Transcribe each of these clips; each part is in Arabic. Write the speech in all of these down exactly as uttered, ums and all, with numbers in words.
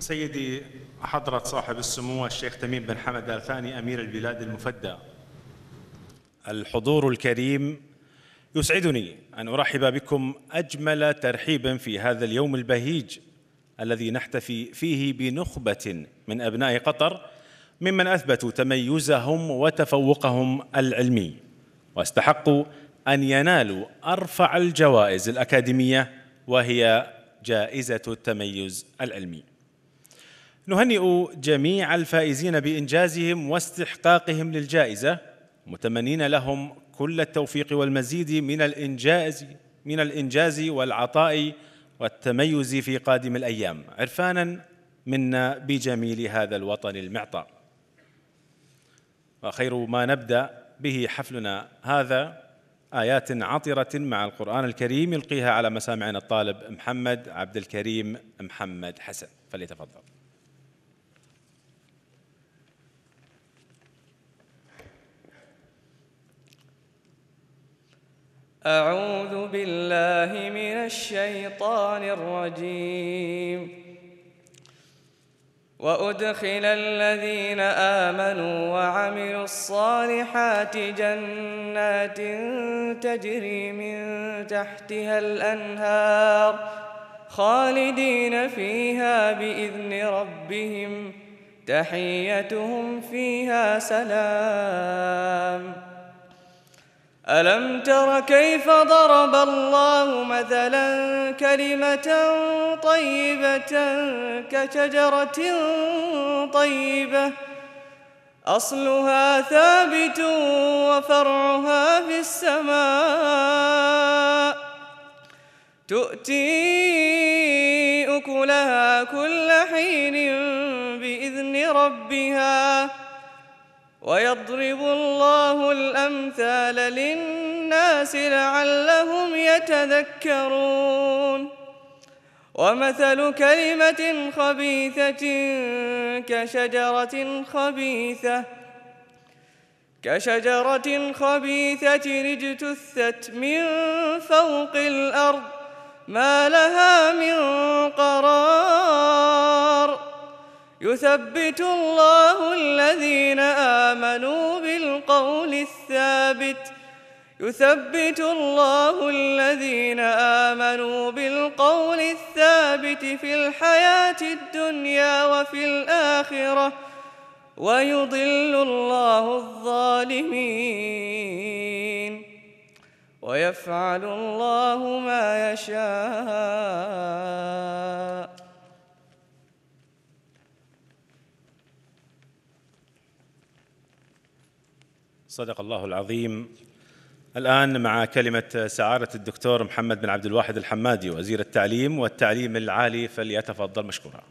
سيدي حضرة صاحب السمو الشيخ تميم بن حمد آل ثاني أمير البلاد المفدى، الحضور الكريم، يسعدني أن أرحب بكم أجمل ترحيب في هذا اليوم البهيج الذي نحتفي فيه بنخبة من أبناء قطر ممن أثبتوا تميزهم وتفوقهم العلمي واستحقوا أن ينالوا أرفع الجوائز الأكاديمية وهي جائزة التميز العلمي. نهنئ جميع الفائزين بإنجازهم واستحقاقهم للجائزة، متمنين لهم كل التوفيق والمزيد من الإنجاز من الإنجاز والعطاء والتميز في قادم الأيام، عرفانا منا بجميل هذا الوطن المعطاء. وخير ما نبدأ به حفلنا هذا آيات عطرة مع القرآن الكريم يلقيها على مسامعنا الطالب محمد عبد الكريم محمد حسن، فليتفضل. أعوذ بالله من الشيطان الرجيم. وأدخل الذين آمنوا وعملوا الصالحات جنات تجري من تحتها الأنهار خالدين فيها بإذن ربهم تحيتهم فيها سلام. ألم تر كيف ضرب الله مثلا كلمة طيبة كشجرة طيبة أصلها ثابت وفرعها في السماء تؤتي أكلها كل حين بإذن ربها ويضرب الله الأمثال للناس لعلهم يتذكرون. ومثل كلمة خبيثة كشجرة خبيثة كشجرة خبيثة اجتثت من فوق الأرض ما لها من قرار يثبت الله الذين آمنوا بالقول الثابت يثبت الله الذين آمنوا بالقول الثابت في الحياة الدنيا وفي الآخرة ويضل الله الظالمين ويفعل الله ما يشاء. صدق الله العظيم. الآن مع كلمة سعادة الدكتور محمد بن عبد الواحد الحمادي وزير التعليم والتعليم العالي، فليتفضل مشكورا.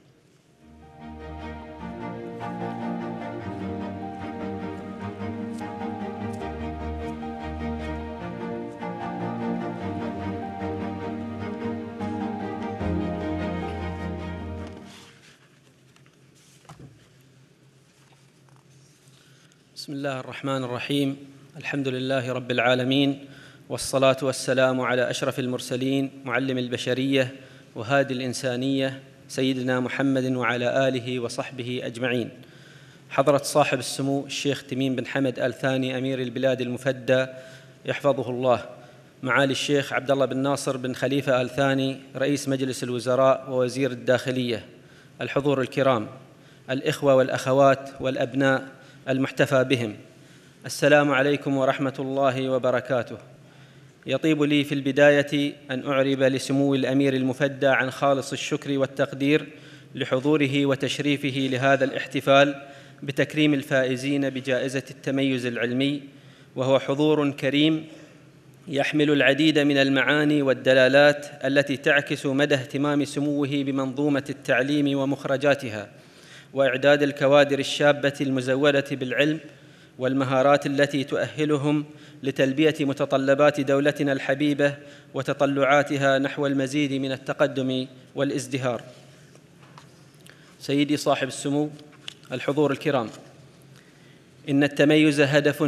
بسم الله الرحمن الرحيم. الحمد لله رب العالمين، والصلاة والسلام على أشرف المرسلين معلم البشرية وهادي الإنسانية سيدنا محمد وعلى آله وصحبه أجمعين. حضرة صاحب السمو الشيخ تميم بن حمد آل ثاني أمير البلاد المفدى يحفظه الله، معالي الشيخ عبد الله بن ناصر بن خليفة آل ثاني رئيس مجلس الوزراء ووزير الداخلية، الحضور الكرام، الإخوة والأخوات والأبناء المحتفى بهم، السلام عليكم ورحمة الله وبركاته. يطيب لي في البداية أن أعرب لسمو الأمير المفدى عن خالص الشكر والتقدير لحضوره وتشريفه لهذا الاحتفال بتكريم الفائزين بجائزة التميز العلمي، وهو حضور كريم يحمل العديد من المعاني والدلالات التي تعكس مدى اهتمام سموه بمنظومة التعليم ومخرجاتها، وإعداد الكوادر الشابة المزودة بالعلم والمهارات التي تؤهلهم لتلبية متطلبات دولتنا الحبيبة وتطلعاتها نحو المزيد من التقدم والازدهار. سيدي صاحب السمو، الحضور الكرام، إن التميز هدف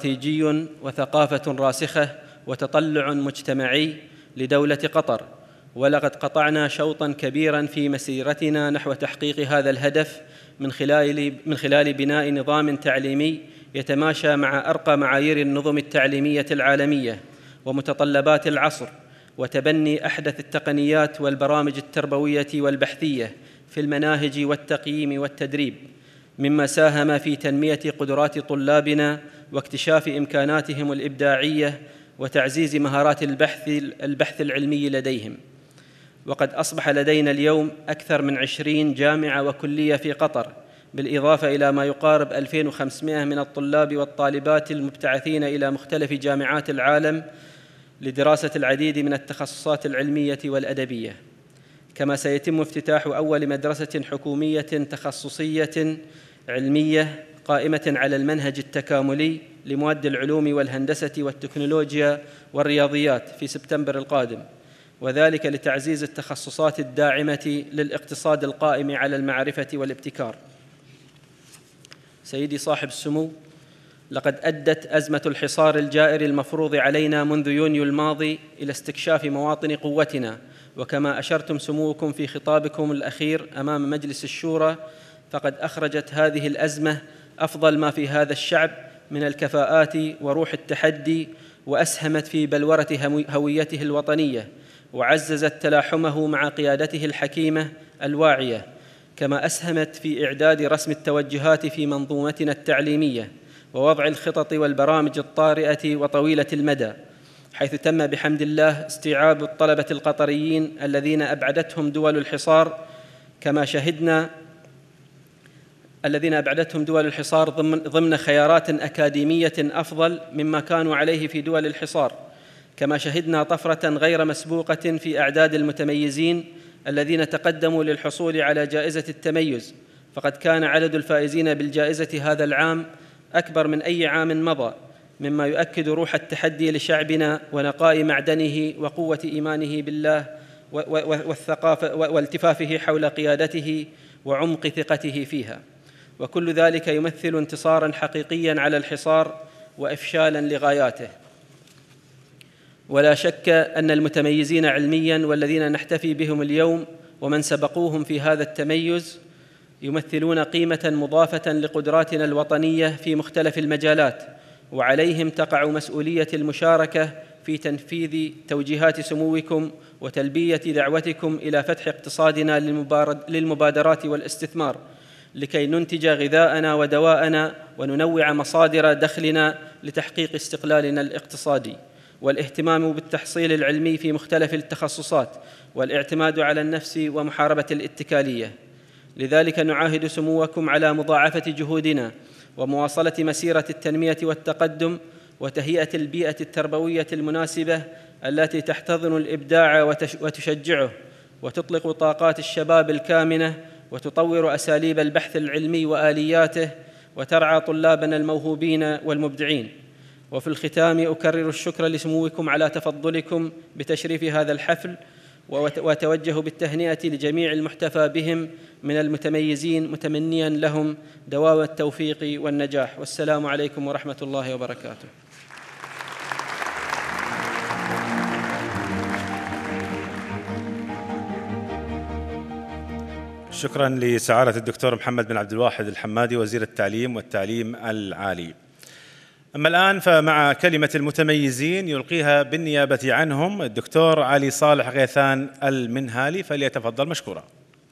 استراتيجي وثقافة راسخة وتطلع مجتمعي لدولة قطر، ولقد قطعنا شوطا كبيرا في مسيرتنا نحو تحقيق هذا الهدف من خلال من خلال بناء نظام تعليمي يتماشى مع أرقى معايير النظم التعليمية العالمية ومتطلبات العصر، وتبني أحدث التقنيات والبرامج التربوية والبحثية في المناهج والتقييم والتدريب، مما ساهم في تنمية قدرات طلابنا واكتشاف إمكاناتهم الإبداعية وتعزيز مهارات البحث البحث العلمي لديهم. وقد أصبح لدينا اليوم أكثر من عشرين جامعة وكلية في قطر، بالإضافة إلى ما يقارب ألفين وخمسمائة من الطلاب والطالبات المبتعثين إلى مختلف جامعات العالم لدراسة العديد من التخصصات العلمية والأدبية. كما سيتم افتتاح أول مدرسة حكومية تخصصية علمية قائمة على المنهج التكاملي لمواد العلوم والهندسة والتكنولوجيا والرياضيات في سبتمبر القادم، وذلك لتعزيز التخصصات الداعمة للاقتصاد القائم على المعرفة والابتكار. سيدي صاحب السمو، لقد أدت أزمة الحصار الجائر المفروض علينا منذ يونيو الماضي إلى استكشاف مواطن قوتنا، وكما أشرتم سموكم في خطابكم الأخير أمام مجلس الشورى، فقد أخرجت هذه الأزمة أفضل ما في هذا الشعب من الكفاءات وروح التحدي، وأسهمت في بلورة هويته الوطنية، وعززت تلاحمه مع قيادته الحكيمة الواعية، كما أسهمت في إعداد رسم التوجهات في منظومتنا التعليمية ووضع الخطط والبرامج الطارئة وطويلة المدى، حيث تم بحمد الله استيعاب الطلبة القطريين الذين أبعدتهم دول الحصار كما شهدنا الذين أبعدتهم دول الحصار ضمن, ضمن خيارات أكاديمية أفضل مما كانوا عليه في دول الحصار. كما شهدنا طفرة غير مسبوقة في أعداد المتميزين الذين تقدموا للحصول على جائزة التميز، فقد كان عدد الفائزين بالجائزة هذا العام أكبر من أي عام مضى، مما يؤكد روح التحدي لشعبنا ونقاء معدنه وقوة إيمانه بالله والثقافة والتفافه حول قيادته وعمق ثقته فيها. وكل ذلك يمثل انتصاراً حقيقياً على الحصار وإفشالاً لغاياته. ولا شك أن المتميزين علمياً والذين نحتفي بهم اليوم ومن سبقوهم في هذا التميز يمثلون قيمة مضافة لقدراتنا الوطنية في مختلف المجالات، وعليهم تقع مسؤولية المشاركة في تنفيذ توجيهات سموكم وتلبية دعوتكم إلى فتح اقتصادنا للمبادرات والاستثمار، لكي ننتج غذاءنا ودواءنا وننوع مصادر دخلنا لتحقيق استقلالنا الاقتصادي، والاهتمام بالتحصيل العلمي في مختلف التخصصات، والاعتماد على النفس ومحاربة الاتكالية. لذلك نعاهد سموكم على مضاعفة جهودنا ومواصلة مسيرة التنمية والتقدم، وتهيئة البيئة التربوية المناسبة التي تحتضن الإبداع وتشجعه، وتطلق طاقات الشباب الكامنة، وتطور أساليب البحث العلمي وآلياته، وترعى طلابنا الموهوبين والمبدعين. وفي الختام أكرر الشكر لسموكم على تفضلكم بتشريف هذا الحفل، وأتوجه بالتهنئة لجميع المحتفى بهم من المتميزين، متمنياً لهم دوام التوفيق والنجاح. والسلام عليكم ورحمة الله وبركاته. شكراً لسعادة الدكتور محمد بن عبد الواحد الحمادي وزير التعليم والتعليم العالي. أما الآن فمع كلمة المتميزين يلقيها بالنيابة عنهم الدكتور علي صالح غيثان المنهالي، فليتفضل مشكورا.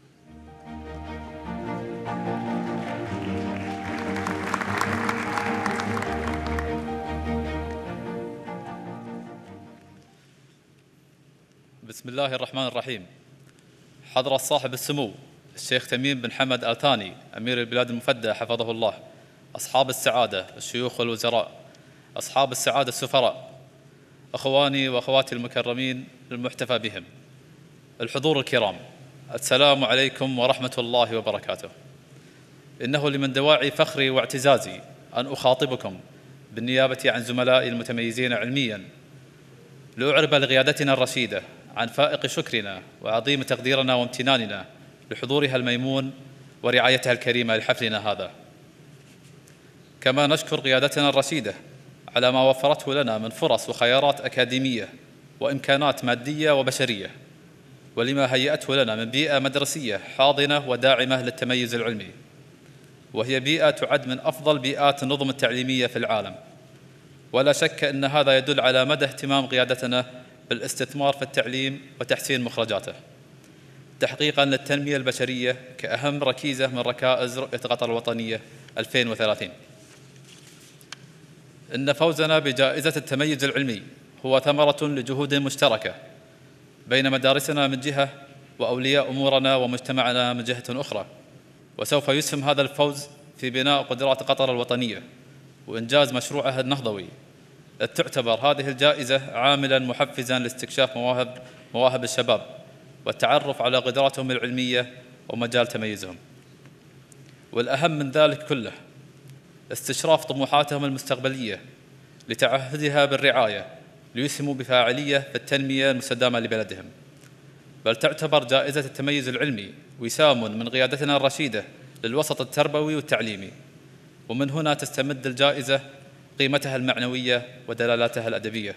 بسم الله الرحمن الرحيم. حضرة صاحب السمو الشيخ تميم بن حمد آل ثاني أمير البلاد المفدى حفظه الله، أصحاب السعادة الشيوخ والوزراء، أصحاب السعادة السفراء، أخواني وأخواتي المكرمين المحتفى بهم، الحضور الكرام، السلام عليكم ورحمة الله وبركاته. إنه لمن دواعي فخري واعتزازي أن أخاطبكم بالنيابة عن زملائي المتميزين علمياً لأعرب لقيادتنا الرشيدة عن فائق شكرنا وعظيم تقديرنا وامتناننا لحضورها الميمون ورعايتها الكريمة لحفلنا هذا. كما نشكر قيادتنا الرشيدة على ما وفرته لنا من فرص وخيارات أكاديمية وإمكانات مادية وبشرية، ولما هيأته لنا من بيئة مدرسية حاضنة وداعمة للتميز العلمي، وهي بيئة تعد من أفضل بيئات النظم التعليمية في العالم. ولا شك أن هذا يدل على مدى اهتمام قيادتنا بالاستثمار في التعليم وتحسين مخرجاته تحقيقاً للتنمية البشرية كأهم ركيزة من ركائز رؤية قطر الوطنية ألفين وثلاثين. إن فوزنا بجائزة التميز العلمي هو ثمرة لجهود مشتركة بين مدارسنا من جهة وأولياء أمورنا ومجتمعنا من جهة أخرى، وسوف يسهم هذا الفوز في بناء قدرات قطر الوطنية وإنجاز مشروعها النهضوي، إذ تعتبر هذه الجائزة عاملاً محفزاً لاستكشاف مواهب مواهب الشباب والتعرف على قدراتهم العلمية ومجال تميزهم. والأهم من ذلك كله استشراف طموحاتهم المستقبلية لتعهدها بالرعاية ليسهموا بفاعلية في التنمية المستدامة لبلدهم. بل تعتبر جائزة التميز العلمي وسام من قيادتنا الرشيدة للوسط التربوي والتعليمي، ومن هنا تستمد الجائزة قيمتها المعنوية ودلالاتها الأدبية.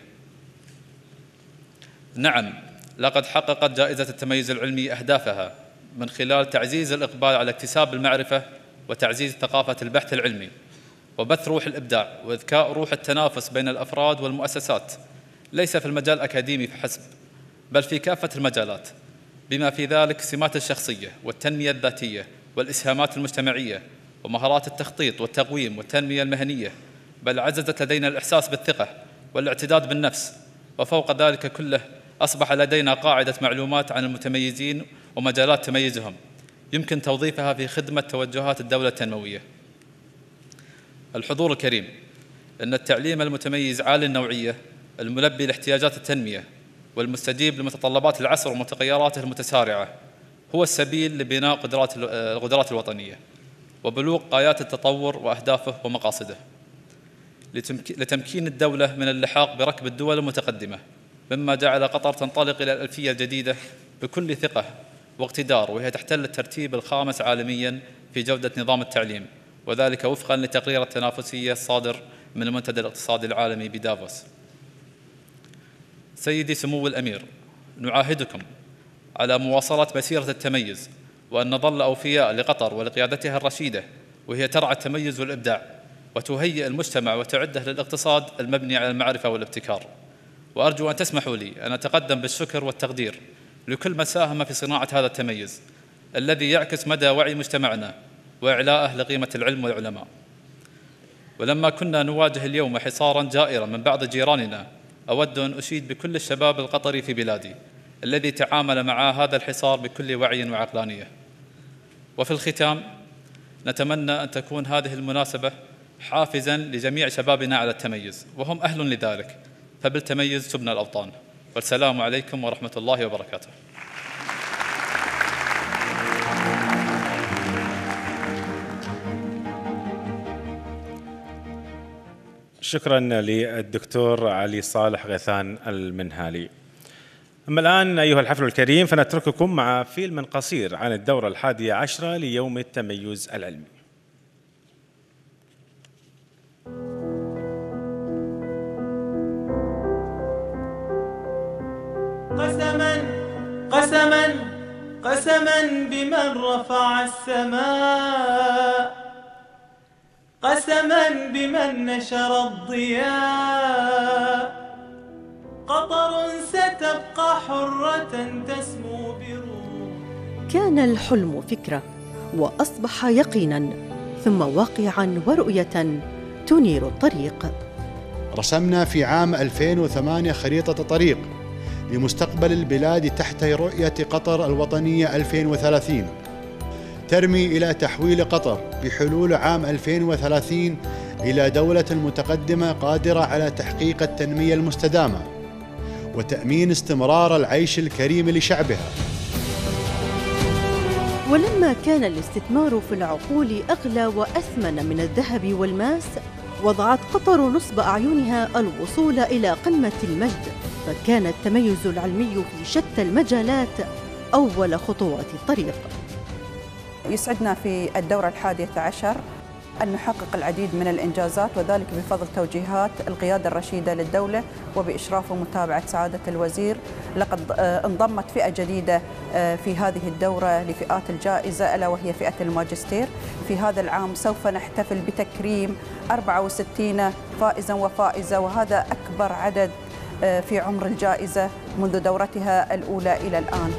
نعم، لقد حققت جائزة التميز العلمي أهدافها من خلال تعزيز الإقبال على اكتساب المعرفة وتعزيز ثقافة البحث العلمي وبث روح الإبداع وإذكاء روح التنافس بين الأفراد والمؤسسات، ليس في المجال الأكاديمي فحسب بل في كافة المجالات، بما في ذلك سمات الشخصية والتنمية الذاتية والإسهامات المجتمعية ومهارات التخطيط والتقويم والتنمية المهنية. بل عززت لدينا الإحساس بالثقة والاعتداد بالنفس، وفوق ذلك كله أصبح لدينا قاعدة معلومات عن المتميزين ومجالات تميزهم يمكن توظيفها في خدمة توجهات الدولة التنموية. الحضور الكريم، إن التعليم المتميز عالي النوعية الملبي لاحتياجات التنمية والمستجيب لمتطلبات العصر ومتغيراته المتسارعة هو السبيل لبناء قدرات القدرات الوطنية وبلوغ غايات التطور وأهدافه ومقاصده، لتمكين الدولة من اللحاق بركب الدول المتقدمة، مما جعل قطر تنطلق إلى الألفية الجديدة بكل ثقة واقتدار، وهي تحتل الترتيب الخامس عالمياً في جودة نظام التعليم، وذلك وفقاً لتقرير التنافسية الصادر من المنتدى الاقتصادي العالمي بدافوس. سيدي سمو الأمير، نعاهدكم على مواصلة مسيرة التميز، وأن نظل أوفياء لقطر ولقيادتها الرشيدة، وهي ترعى التميز والإبداع وتهيئ المجتمع وتعده للاقتصاد المبني على المعرفة والابتكار. وأرجو أن تسمحوا لي أن أتقدم بالشكر والتقدير لكل من ساهم في صناعة هذا التميز الذي يعكس مدى وعي مجتمعنا وإعلاءه لقيمة العلم والعلماء. ولما كنا نواجه اليوم حصاراً جائراً من بعض جيراننا، أود أن أشيد بكل الشباب القطري في بلادي الذي تعامل مع هذا الحصار بكل وعي وعقلانية. وفي الختام، نتمنى أن تكون هذه المناسبة حافزاً لجميع شبابنا على التميز، وهم أهل لذلك، فبالتميز تبنى الأوطان. والسلام عليكم ورحمة الله وبركاته. شكرا للدكتور علي صالح غيثان المنهالي. أما الآن أيها الحفل الكريم، فنترككم مع فيلم قصير عن الدورة الحادية عشرة ليوم التميز العلمي. قسما قسما قسما بمن رفع السماء، قسما بمن نشر الضياء، قطر ستبقى حرة تسمو بروح. كان الحلم فكرة وأصبح يقينا، ثم واقعا ورؤية تنير الطريق. رسمنا في عام ألفين وثمانية خريطة طريق لمستقبل البلاد تحت رؤية قطر الوطنية ألفين وثلاثين، ترمي إلى تحويل قطر بحلول عام ألفين وثلاثين إلى دولة متقدمة قادرة على تحقيق التنمية المستدامة وتأمين استمرار العيش الكريم لشعبها. ولما كان الاستثمار في العقول أغلى وأثمن من الذهب والماس، وضعت قطر نصب أعينها الوصول إلى قمة المجد، فكان التميز العلمي في شتى المجالات أول خطوات الطريق. يسعدنا في الدورة الحادية عشر أن نحقق العديد من الإنجازات، وذلك بفضل توجيهات القيادة الرشيدة للدولة وبإشراف ومتابعة سعادة الوزير. لقد انضمت فئة جديدة في هذه الدورة لفئات الجائزة، ألا وهي فئة الماجستير. في هذا العام سوف نحتفل بتكريم أربعة وستين فائزا وفائزة، وهذا أكبر عدد في عمر الجائزة منذ دورتها الأولى إلى الآن.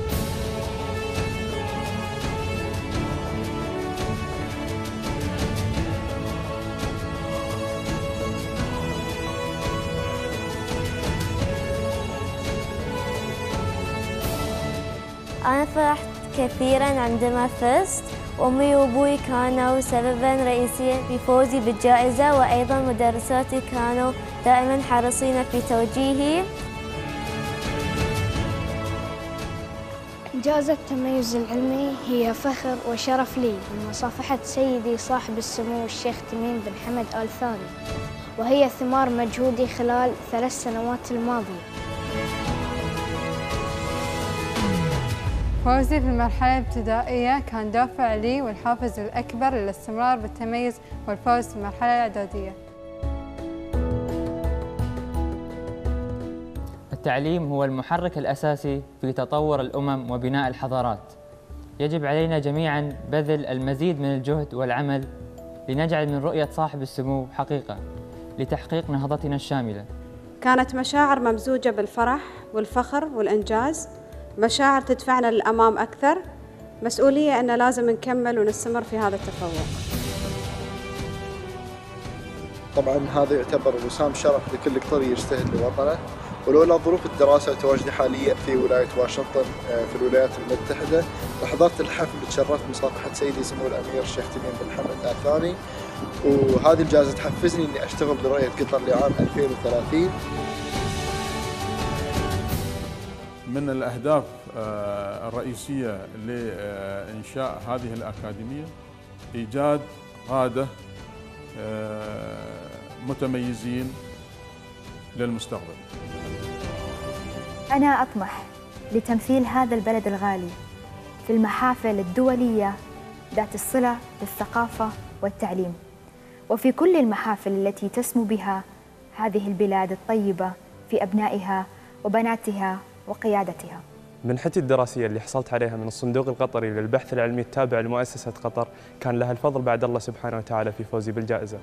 أنا فرحت كثيراً عندما فزت، وأمي وأبوي كانوا سبباً رئيسياً في فوزي بالجائزة، وأيضاً مدرساتي كانوا دائماً حريصين في توجيهي. جائزة التميز العلمي هي فخر وشرف لي بمصافحة سيدي صاحب السمو الشيخ تميم بن حمد آل ثاني، وهي ثمار مجهودي خلال ثلاث سنوات الماضية. فوزي في المرحلة الابتدائية كان دافع لي والحافز الأكبر للاستمرار بالتميز والفوز في المرحلة الإعدادية. التعليم هو المحرك الأساسي في تطور الأمم وبناء الحضارات. يجب علينا جميعاً بذل المزيد من الجهد والعمل لنجعل من رؤية صاحب السمو حقيقة لتحقيق نهضتنا الشاملة. كانت مشاعر ممزوجة بالفرح والفخر والإنجاز، مشاعر تدفعنا للأمام أكثر، مسؤولية أن لازم نكمل ونستمر في هذا التفوق. طبعا هذا يعتبر وسام شرف لكل قطري يجتهد لوطنه، ولولا ظروف الدراسة وتواجدي حاليا في ولاية واشنطن في الولايات المتحدة لحضرت الحفل وتشرفت بمصافحة سيدي سمو الأمير الشيخ تميم بن حمد آل ثاني، وهذه الجائزة تحفزني إني أشتغل لرؤية قطر لعام ألفين وثلاثين. من الأهداف الرئيسية لإنشاء هذه الأكاديمية إيجاد قادة متميزين للمستقبل. أنا أطمح لتمثيل هذا البلد الغالي في المحافل الدولية ذات الصلة بالثقافة والتعليم، وفي كل المحافل التي تسمو بها هذه البلاد الطيبة في أبنائها وبناتها وقيادتها. منحتي الدراسية اللي حصلت عليها من الصندوق القطري للبحث العلمي التابع لمؤسسة قطر كان لها الفضل بعد الله سبحانه وتعالى في فوزي بالجائزة.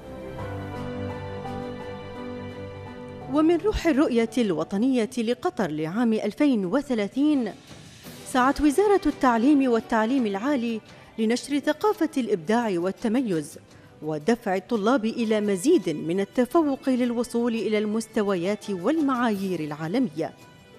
ومن روح الرؤية الوطنية لقطر لعام ألفين وثلاثين سعت وزارة التعليم والتعليم العالي لنشر ثقافة الإبداع والتميز ودفع الطلاب إلى مزيد من التفوق للوصول إلى المستويات والمعايير العالمية.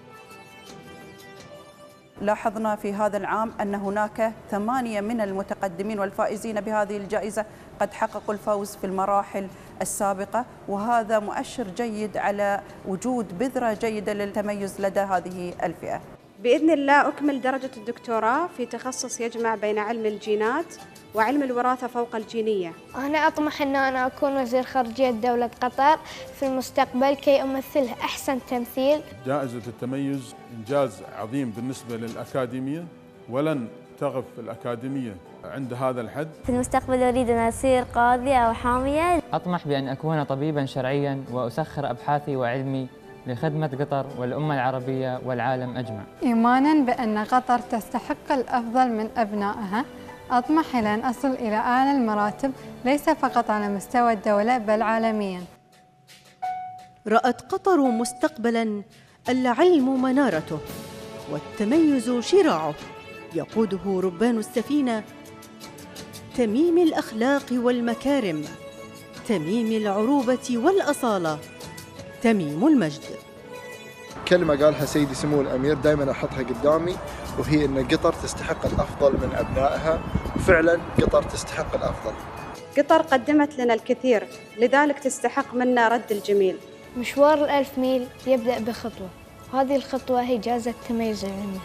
لاحظنا في هذا العام أن هناك ثمانية من المتقدمين والفائزين بهذه الجائزة قد حققوا الفوز في المراحل السابقة، وهذا مؤشر جيد على وجود بذرة جيدة للتميز لدى هذه الفئة. بإذن الله أكمل درجة الدكتوراه في تخصص يجمع بين علم الجينات وعلم الوراثة فوق الجينية. أنا أطمح أن أنا أكون وزير خارجية دولة قطر في المستقبل كي أمثله أحسن تمثيل. جائزة التميز إنجاز عظيم بالنسبة للأكاديمية، ولن تقف الأكاديمية عند هذا الحد. في المستقبل أريد أن أصير قاضية أو حامية. أطمح بأن أكون طبيباً شرعياً وأسخر أبحاثي وعلمي لخدمة قطر والأمة العربية والعالم أجمع. إيماناً بأن قطر تستحق الأفضل من أبنائها، أطمح إلى أن أصل إلى أعلى المراتب ليس فقط على مستوى الدولة بل عالمياً. رأت قطر مستقبلاً العلم منارته والتميز شراعه، يقوده ربان السفينة تميم الأخلاق والمكارم، تميم العروبة والأصالة، تميم المجد. كلمة قالها سيدي سمو الأمير دائما أحطها قدامي، وهي أن قطر تستحق الأفضل من أبنائها، وفعلا قطر تستحق الأفضل. قطر قدمت لنا الكثير، لذلك تستحق منا رد الجميل. مشوار الألف ميل يبدأ بخطوة، هذه الخطوة هي جائزة التميز العلمي.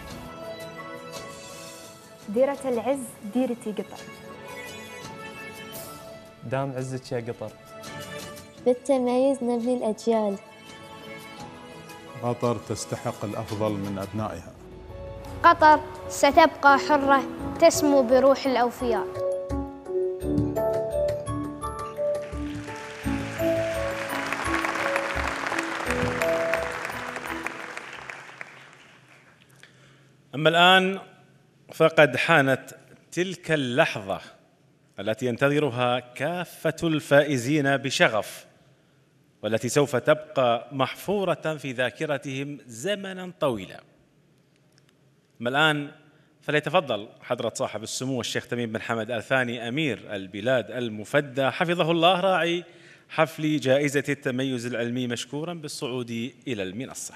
ديرة العز ديرتي قطر. دام عزك يا قطر. بالتميز نبني الأجيال. قطر تستحق الأفضل من أبنائها. قطر ستبقى حرة تسمو بروح الأوفياء. أما الآن فقد حانت تلك اللحظة التي ينتظرها كافة الفائزين بشغف، والتي سوف تبقى محفورة في ذاكرتهم زمنا طويلا. أما الآن فليتفضل حضرة صاحب السمو الشيخ تميم بن حمد آل ثاني أمير البلاد المفدى حفظه الله راعي حفل جائزة التميز العلمي مشكورا بالصعود إلى المنصة.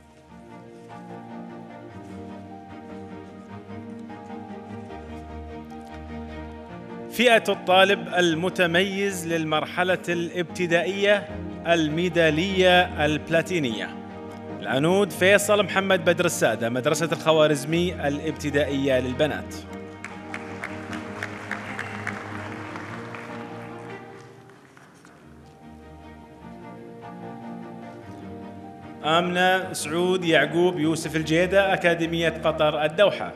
فئة الطالب المتميز للمرحلة الابتدائية الميدالية البلاتينية، العنود فيصل محمد بدر السادة، مدرسة الخوارزمي الابتدائية للبنات. آمنة سعود يعقوب يوسف الجيدة، أكاديمية قطر الدوحة.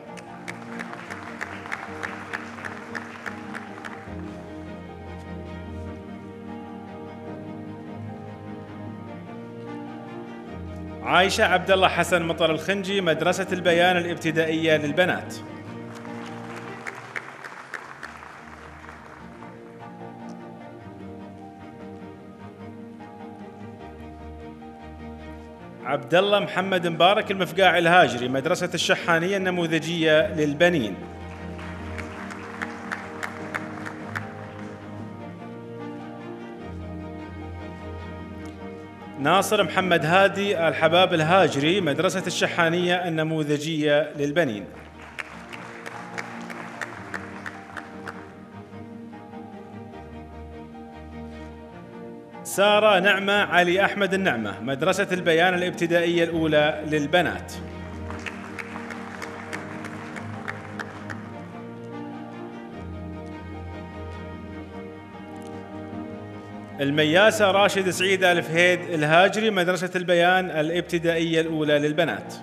عايشة عبد الله حسن مطر الخنجي، مدرسة البيان الابتدائية للبنات. عبد الله محمد مبارك المفقاع الهاجري، مدرسة الشحانية النموذجية للبنين. ناصر محمد هادي الحباب الهاجري، مدرسة الشحانية النموذجية للبنين. سارة نعمة علي أحمد النعمة، مدرسة البيان الابتدائية الأولى للبنات. المياسة راشد سعيد آل فهيد الهاجري، مدرسة البيان الابتدائية الأولى للبنات.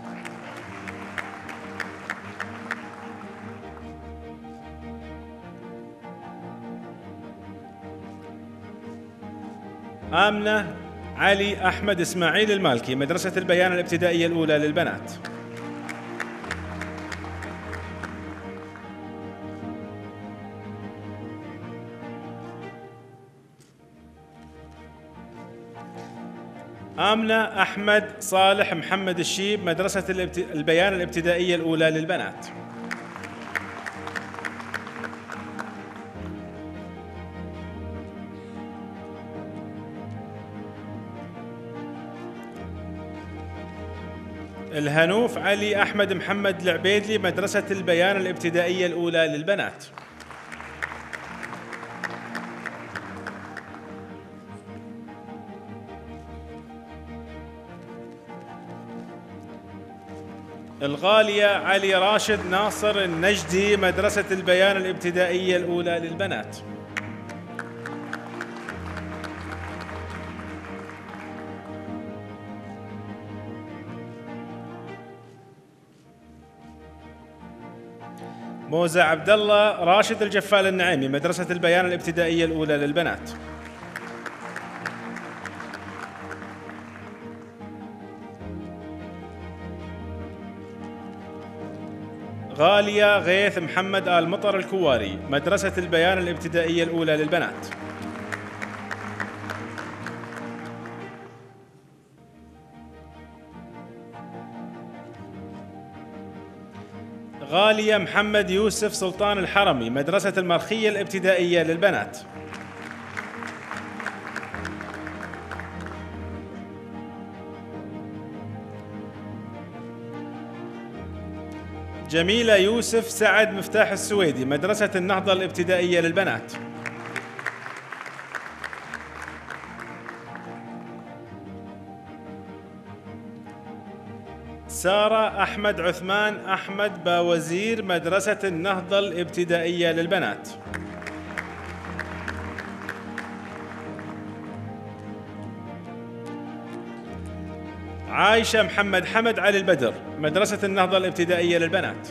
آمنة علي أحمد إسماعيل المالكي، مدرسة البيان الابتدائية الأولى للبنات. آمنة أحمد صالح محمد الشيب، مدرسة البيان الابتدائية الأولى للبنات. الهنوف علي أحمد محمد العبيدلي، مدرسة البيان الابتدائية الأولى للبنات. الغالية علي راشد ناصر النجدي، مدرسة البيان الابتدائية الأولى للبنات. موزة عبد الله راشد الجفال النعيمي، مدرسة البيان الابتدائية الأولى للبنات. غالية غيث محمد آل مطر الكواري، مدرسة البيان الابتدائية الأولى للبنات. غالية محمد يوسف سلطان الحرمي، مدرسة المرخية الابتدائية للبنات. جميلة يوسف سعد مفتاح السويدي، مدرسة النهضة الابتدائية للبنات. سارة أحمد عثمان أحمد باوزير، مدرسة النهضة الابتدائية للبنات. عايشة محمد حمد علي البدر، مدرسة النهضة الابتدائية للبنات.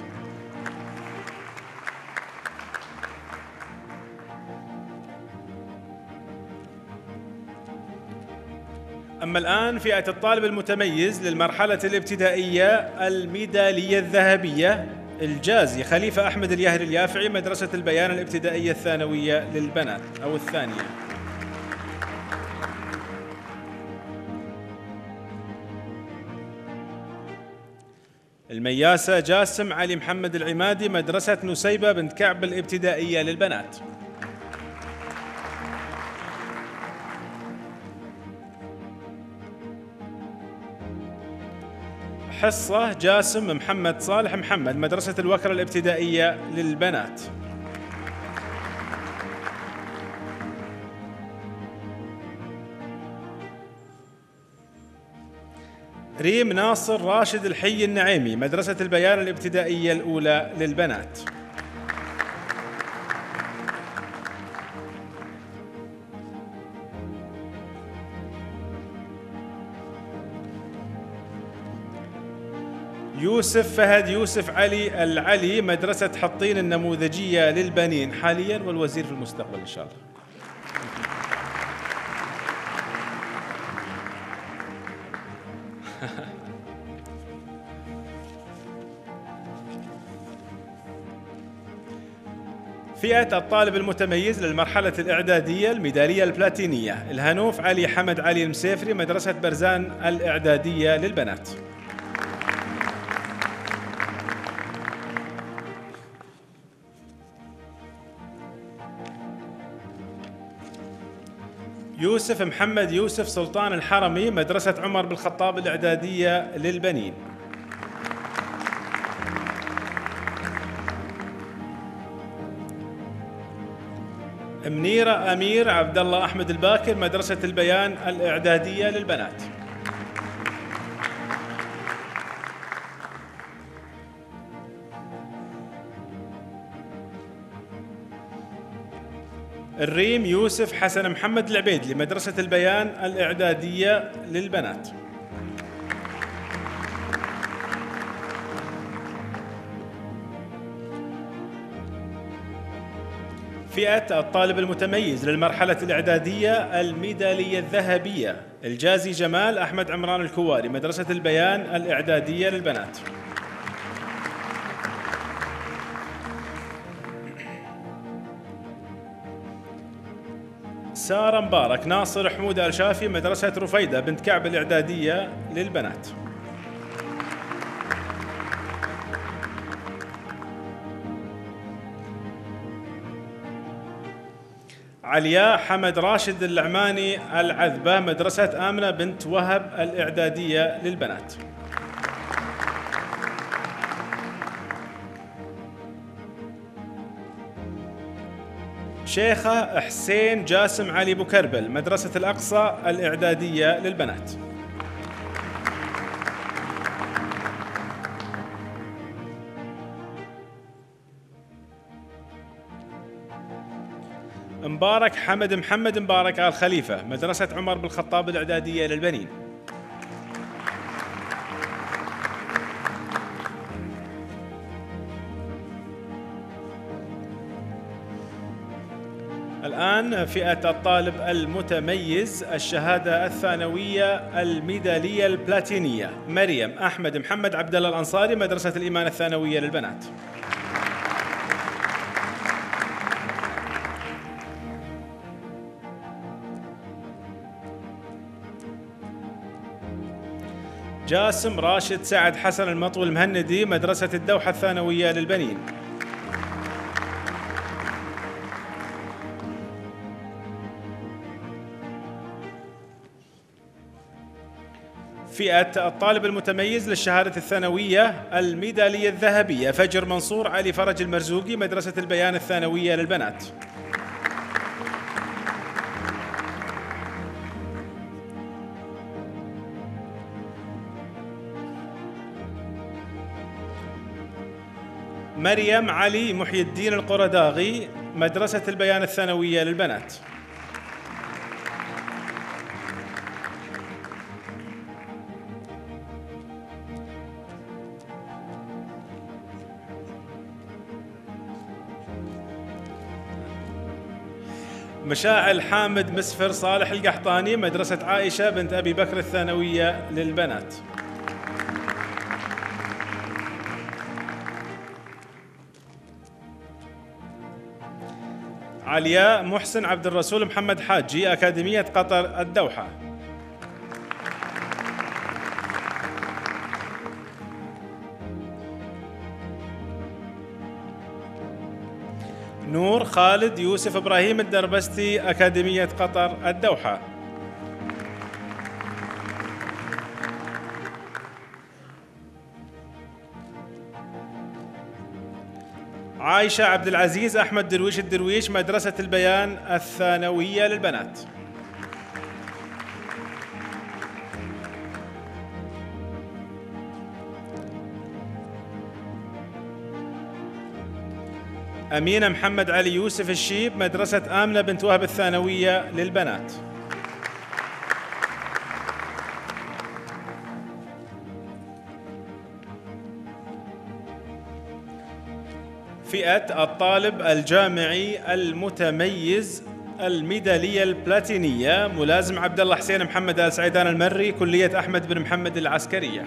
أما الآن فئة الطالب المتميز للمرحلة الابتدائية الميدالية الذهبية الجازي خليفة أحمد الياهري اليافعي مدرسة البيان الابتدائية الثانوية للبنات أو الثانية. المياسة جاسم علي محمد العمادي مدرسة نسيبة بنت كعب الابتدائية للبنات. حصة جاسم محمد صالح محمد مدرسة الوكرة الابتدائية للبنات. ريم ناصر راشد الحي النعيمي مدرسة البيان الابتدائية الأولى للبنات. يوسف فهد يوسف علي العلي مدرسة حطين النموذجية للبنين حاليا والوزير في المستقبل إن شاء الله. فئة الطالب المتميز للمرحلة الإعدادية الميدالية البلاتينية الهنوف علي حمد علي المسيفري مدرسة برزان الإعدادية للبنات. يوسف محمد يوسف سلطان الحرمي مدرسة عمر بن الخطاب الإعدادية للبنين. منيرة أمير عبد الله أحمد الباكر مدرسة البيان الإعدادية للبنات. الريم يوسف حسن محمد العبيدلي مدرسة البيان الإعدادية للبنات. فئة الطالب المتميز للمرحلة الإعدادية الميدالية الذهبية الجازي جمال أحمد عمران الكواري مدرسة البيان الإعدادية للبنات. سارة مبارك ناصر حمود الشافي مدرسة رفيدة بنت كعب الإعدادية للبنات. علياء حمد راشد العماني العذبة مدرسة آمنة بنت وهب الإعدادية للبنات. شيخة حسين جاسم علي بوكربل مدرسة الأقصى الإعدادية للبنات. مبارك حمد محمد مبارك آل خليفة مدرسة عمر بن الخطاب الإعدادية للبنين. الآن فئة الطالب المتميز الشهادة الثانوية الميدالية البلاتينية مريم أحمد محمد عبد الله الأنصاري مدرسة الإيمان الثانوية للبنات. جاسم راشد سعد حسن المطول المهندي مدرسة الدوحة الثانوية للبنين. فئة الطالب المتميز للشهادة الثانوية الميدالية الذهبية فجر منصور علي فرج المرزوقي مدرسة البيان الثانوية للبنات. مريم علي محي الدين القرداغي مدرسة البيان الثانوية للبنات. مشاعل حامد مسفر صالح القحطاني مدرسة عائشة بنت أبي بكر الثانوية للبنات. علياء محسن عبد الرسول محمد حاجي أكاديمية قطر الدوحة. نور خالد يوسف إبراهيم الدربستي أكاديمية قطر الدوحة. عايشة عبد العزيز أحمد درويش الدرويش مدرسة البيان الثانوية للبنات. أمينة محمد علي يوسف الشيب مدرسة آمنة بنت وهب الثانوية للبنات. فئة الطالب الجامعي المتميز الميدالية البلاتينية ملازم عبد الله حسين محمد آل سعيدان المري كلية أحمد بن محمد العسكرية.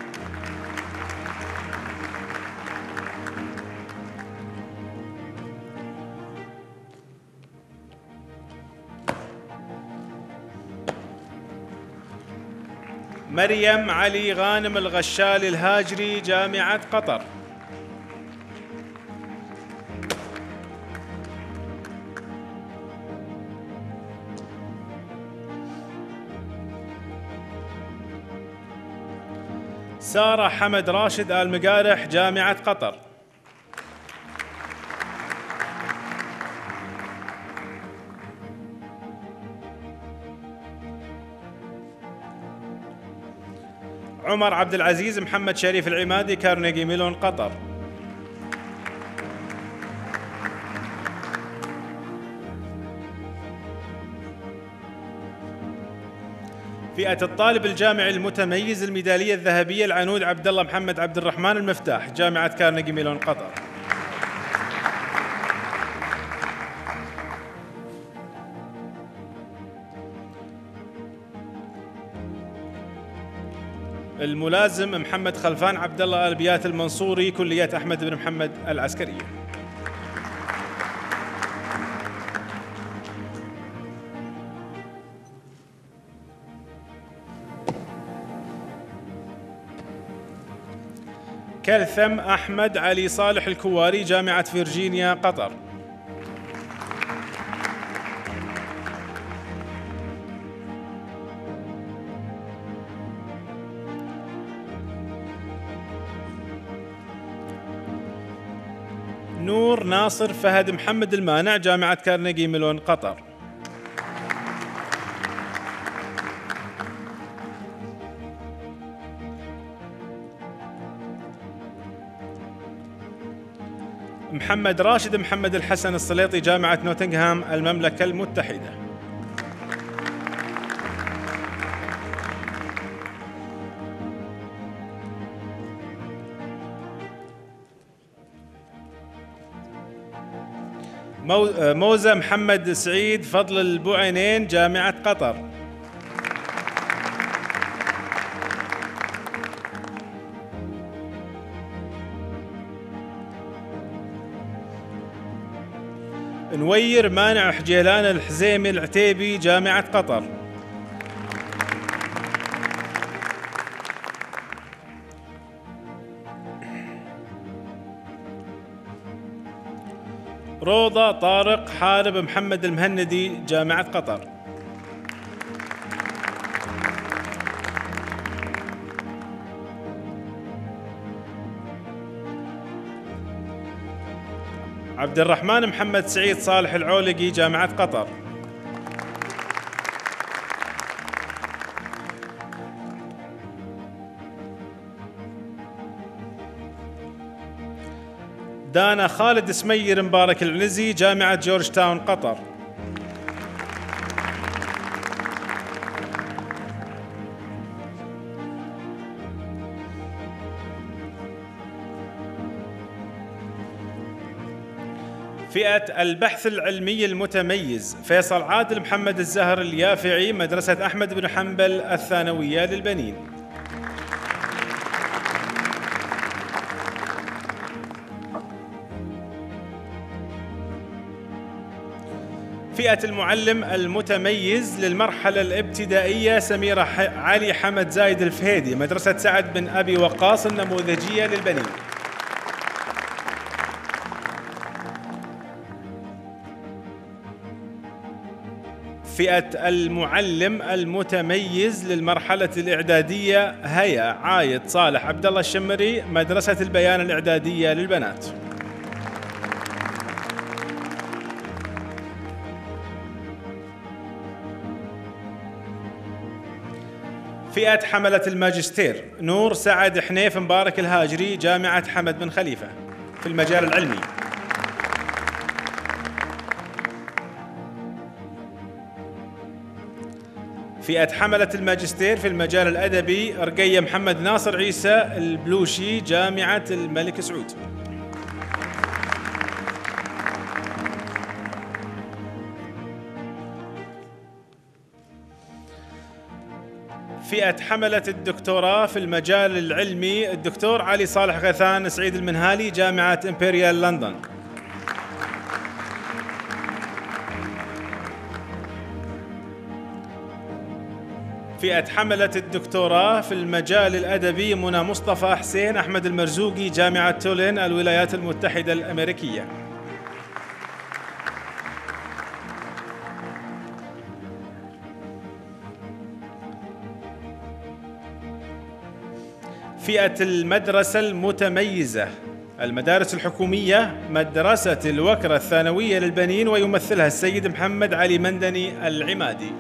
مريم علي غانم الغشالي الهاجري جامعة قطر. سارة حمد راشد آل مقارح جامعة قطر. عمر عبد العزيز محمد شريف العمادي كارنيجي ميلون قطر. فئة الطالب الجامعي المتميز الميدالية الذهبية العنود عبد الله محمد عبد الرحمن المفتاح جامعة كارنيجي ميلون قطر. الملازم محمد خلفان عبد الله آل بيات المنصوري كلية أحمد بن محمد العسكرية. كلثم أحمد علي صالح الكواري جامعة فيرجينيا قطر. نور ناصر فهد محمد المانع جامعة كارنيجي ميلون قطر. محمد راشد محمد الحسن السليطي جامعة نوتنغهام المملكة المتحدة. موزة محمد سعيد فضل البوعينين جامعة قطر. نوير مانع حجيلان الحزيمي العتيبي جامعة قطر. روضة طارق حارب محمد المهندي جامعة قطر. عبد الرحمن محمد سعيد صالح العولقي جامعة قطر. دانا خالد سمير مبارك العنزي جامعة جورج تاون قطر. فئة البحث العلمي المتميز فيصل عادل محمد الزهر اليافعي مدرسة أحمد بن حنبل الثانوية للبنين. فئة المعلم المتميز للمرحلة الابتدائية سميرة علي حمد زايد الفهيدي مدرسة سعد بن أبي وقاص النموذجية للبنين. فئة المعلم المتميز للمرحلة الإعدادية هيا عايد صالح عبد الله الشمري مدرسة البيان الإعدادية للبنات. فئة حملة الماجستير نور سعد حنيف مبارك الهاجري جامعة حمد بن خليفة في المجال العلمي. فئة حملة الماجستير في المجال الأدبي رقية محمد ناصر عيسى البلوشي جامعة الملك سعود. فئة حملة الدكتوراه في المجال العلمي الدكتور علي صالح غثان سعيد المنهالي جامعة إمبريال لندن. فئة حملة الدكتوراه في المجال الأدبي منى مصطفى حسين أحمد المرزوقي جامعة تولين الولايات المتحدة الأمريكية. فئة المدرسة المتميزة المدارس الحكومية مدرسة الوكرة الثانوية للبنين ويمثلها السيد محمد علي مندني العمادي.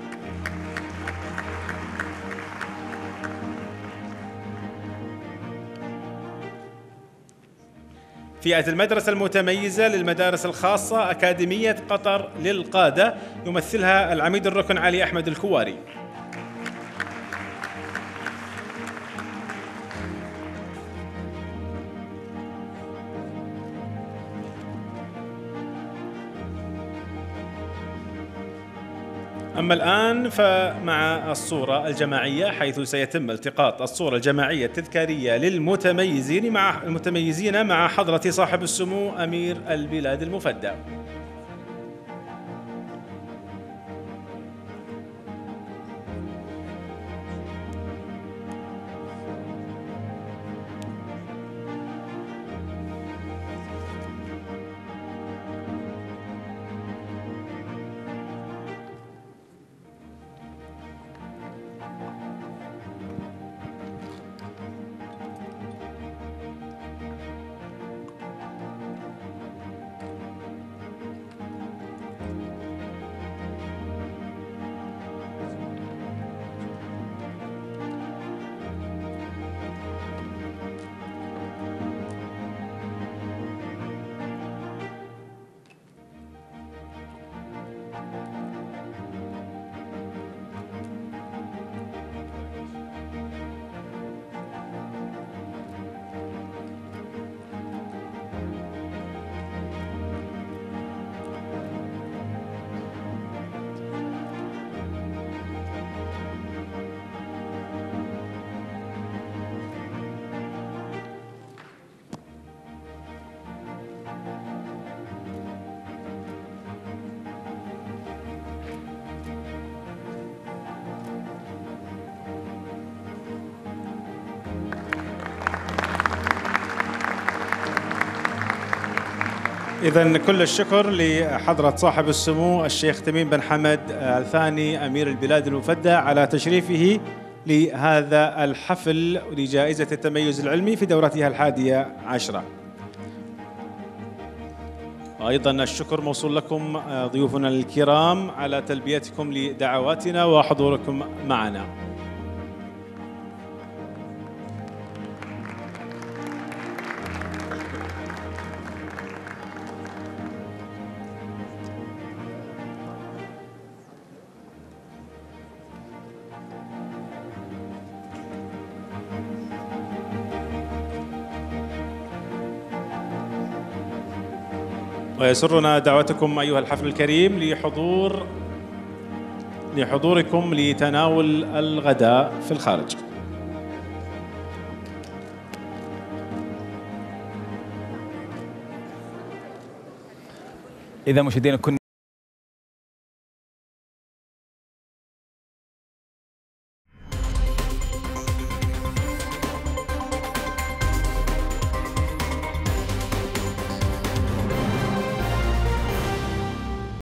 فئة المدرسة المتميزة للمدارس الخاصة أكاديمية قطر للقادة يمثلها العميد الركن علي أحمد الكواري. أما الآن فمع الصورة الجماعية حيث سيتم التقاط الصورة الجماعية التذكارية للمتميزين مع المتميزين مع حضرة صاحب السمو أمير البلاد المفدى. إذن كل الشكر لحضرة صاحب السمو الشيخ تميم بن حمد الثاني أمير البلاد المفدى على تشريفه لهذا الحفل لجائزة التميز العلمي في دورتها الحادية عشرة. أيضا الشكر موصول لكم ضيوفنا الكرام على تلبيتكم لدعواتنا وحضوركم معنا. ويسرنا دعوتكم أيها الحفل الكريم لحضور لحضوركم لتناول الغداء في الخارج. إذا مشاهدينا كنا